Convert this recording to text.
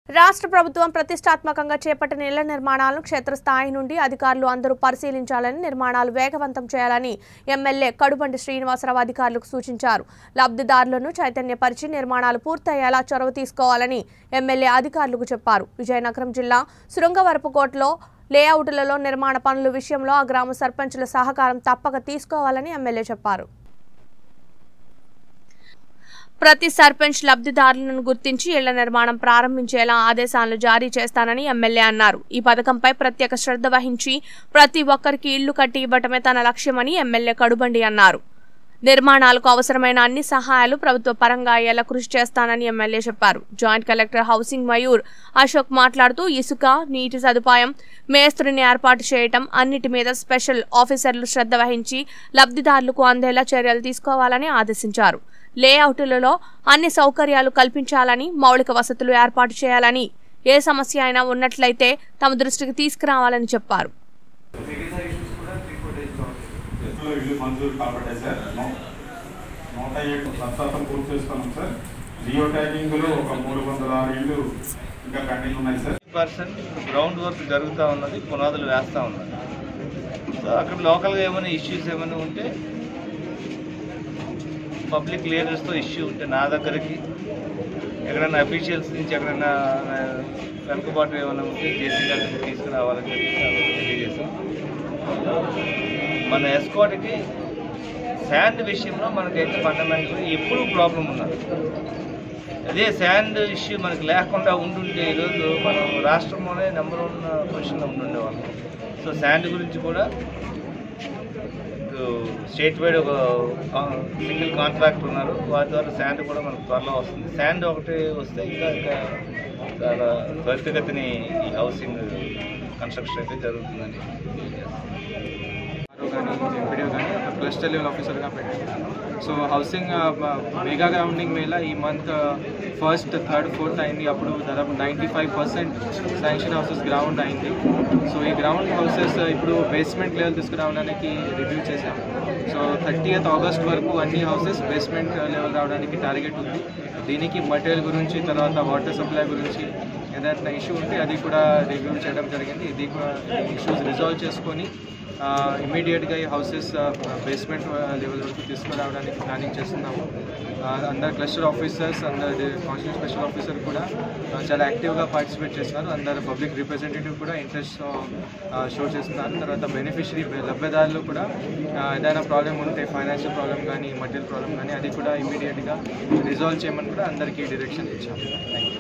రాష్ట్ర ప్రభుత్వం ప్రతిష్టాత్మకంగా చేపట్టిన ఇళ్ల నిర్మాణాలను క్షేత్రస్థాయి నుండి అధికారులు అందరూ పరిశీలించాలని, నిర్మాణాలు వేగవంతం చేయాలని ఎమ్మెల్యే కడుబండి శ్రీనివాసరావు అధికారులకు సూచించారు. లబ్ధిదారులను చైతన్యపరిచి నిర్మాణాలు పూర్తయ్యేలా చొరవ తీసుకోవాలని ఎమ్మెల్యే అధికారులకు చెప్పారు. విజయనగరం జిల్లా శృంగవరపుకోటలో లేఅవుట్లలో నిర్మాణ పనుల విషయంలో ఆ గ్రామ సర్పంచుల సహకారం తప్పక తీసుకోవాలని ఎమ్మెల్యే చెప్పారు. ప్రతి సర్పంచ్ లబ్ధిదారులను గుర్తించి ఇళ్ల నిర్మాణం ప్రారంభించేలా ఆదేశాలను జారీ చేస్తానని ఎమ్మెల్యే అన్నారు. ఈ పథకంపై ప్రత్యేక శ్రద్ధ వహించి ప్రతి ఒక్కరికి ఇళ్లు కట్టి ఇవ్వటమే తన లక్ష్యమని ఎమ్మెల్యే కడుబండి అన్నారు. నిర్మాణాలకు అవసరమైన అన్ని సహాయాలు ప్రభుత్వ పరంగా అయ్యేలా కృషి చేస్తానని ఎమ్మెల్యే చెప్పారు. Joint collector housing Mayur Ashok మాట్లాడుతూ ఇసుక, నీటి సదుపాయం, మేస్త్రిని ఏర్పాటు చేయటం అన్నిటి మీద స్పెషల్ ఆఫీసర్లు శ్రద్ధ వహించి లబ్ధిదారులకు అందేలా చర్యలు తీసుకోవాలని ఆదేశించారు. లేఅవుట్లలో అన్ని సౌకర్యాలు కల్పించాలని, మౌలిక వసతులు ఏర్పాటు చేయాలని, ఏ సమస్య అయినా ఉన్నట్లయితే తమ దృష్టికి తీసుకురావాలని చెప్పారు. గ్రౌండ్ వర్క్ జరుగుతూ ఉన్నది, పునాదులు వేస్తూ ఉన్నది. సో అక్కడ లోకల్గా ఏమైనా ఇష్యూస్ ఏమైనా ఉంటే పబ్లిక్ లీడర్స్తో ఇష్యూ ఉంటే నా దగ్గరికి, ఎక్కడైనా అఫీషియల్స్ నుంచి ఎక్కడైనా వెనుకబాటు ఏమైనా ఉంటే జేసీ గారికి తీసుకురావాలని చెప్పి తెలియజేశాం. మన ఎస్కోట్కి శాండ్ విషయంలో మనకైతే ఫండమెంటల్ ఎప్పుడూ ప్రాబ్లం ఉన్నది. అదే శాండ్ ఇష్యూ మనకు లేకుండా ఉండుంటే ఈరోజు మనం రాష్ట్రంలోనే నెంబర్ 1 పొజిషన్లో ఉండుండేవాళ్ళం. సో శాండ్ గురించి కూడా స్టేట్ వైడ్ ఒక సింగిల్ కాంట్రాక్టర్ ఉన్నారు, వారి ద్వారా శాండ్ కూడా మనకు త్వరలో వస్తుంది. శాండ్ ఒకటి వస్తే ఇంకా చాలా త్వరితగతిని ఈ హౌసింగ్ కన్స్ట్రక్షన్ అయితే జరుగుతుందని ఎంపీడీ కానీ ఒక క్లస్టర్ లెవెల్ ఆఫీసర్గా పెట్టాను. So housing mega grounding mela ఈ మంత్ 1st, 3rd, 4th అయింది. అప్పుడు దాదాపు 95% శాంక్షన్ హౌసెస్ గ్రౌండ్ అయింది. సో ఈ గ్రౌండ్ హౌసెస్ ఇప్పుడు బేస్మెంట్ లెవెల్ తీసుకురావడానికి రివ్యూ చేశాము. సో 30th August వరకు అన్ని హౌసెస్ బేస్మెంట్ లెవెల్ రావడానికి టార్గెట్ ఉంది. దీనికి మటీరియల్ గురించి, తర్వాత వాటర్ సప్లై గురించి ఏదైనా ఇష్యూ ఉంటే అది కూడా రివ్యూ చేయడం జరిగింది. ఇది కూడా ఇష్యూస్ రిజాల్వ్ చేసుకొని ఇమీడియట్గా ఈ హౌసెస్ బేస్మెంట్ లెవెల్ వరకు తీసుకురావడానికి ప్లానింగ్ చేస్తున్నాము. అందరు క్లస్టర్ ఆఫీసర్స్, అందరు కాన్స్టిట్యూషన్ స్పెషల్ ఆఫీసర్ కూడా చాలా యాక్టివ్గా పార్టిసిపేట్ చేస్తున్నారు. అందరు పబ్లిక్ రిప్రజెంటేటివ్ కూడా ఇంట్రెస్ట్ షో చేస్తున్నారు. తర్వాత బెనిఫిషరీ లబ్ధిదారులు కూడా ఏదైనా ప్రాబ్లం ఉంటే, ఫైనాన్షియల్ ప్రాబ్లం కానీ, మటీరియల్ ప్రాబ్లం కానీ, అది కూడా ఇమీడియట్గా రిజాల్వ్ చేయమని కూడా అందరికీ డైరెక్షన్ ఇచ్చాము. Thank you.